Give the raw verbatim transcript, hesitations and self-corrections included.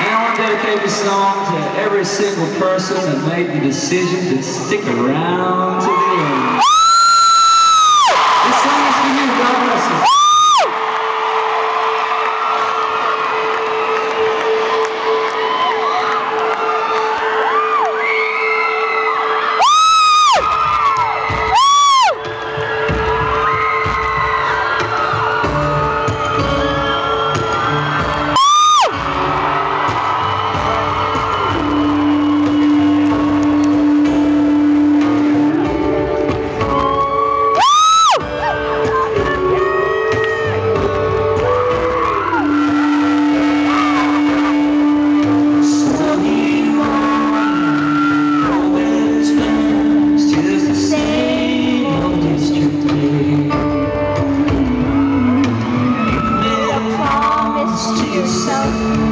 Dedicate this song to every single person that made the decision to stick around to the end. This song is for you, God bless you. Yourself